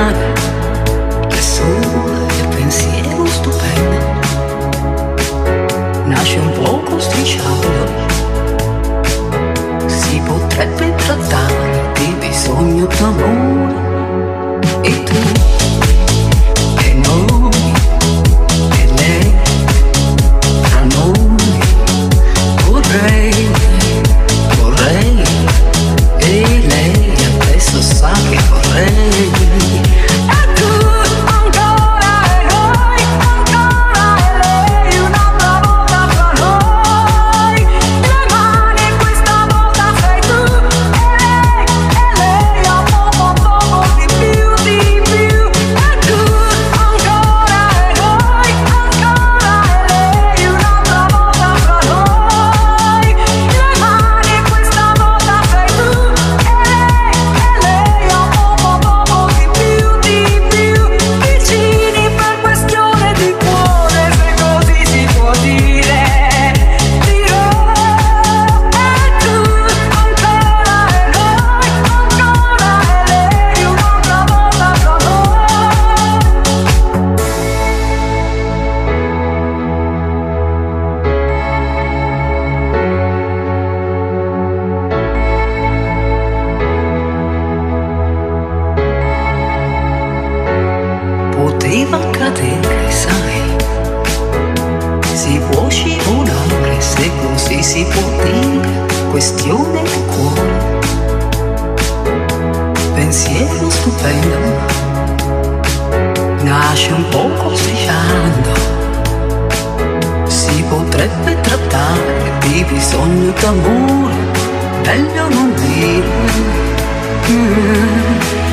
mare, il sole e il pensiero stupendo, nasce un poco strisciando, si potrebbe trattare di bisogno d'amore, e tu, e noi, e lei, tra noi, vorrei, e lei adesso sa che vorrei. E tu ancora e noi, ancora e lei, un'altra volta fra noi, le mani questa volta sei tu, e lei a poco di più, di più. E tu ancora e noi, ancora e lei, un'altra volta fra noi, le mani questa volta sei tu, vicini per questione di cuore, se così si può dire. Dirò, e tu ancora e noi, ancora e lei, un'altra volta fra poteva accadere, sai, si può scivolare, se così si può dire, questione di cuore, pensiero stupendo, nasce un poco strisciando, si potrebbe trattare di bisogno d'amore, meglio non dire.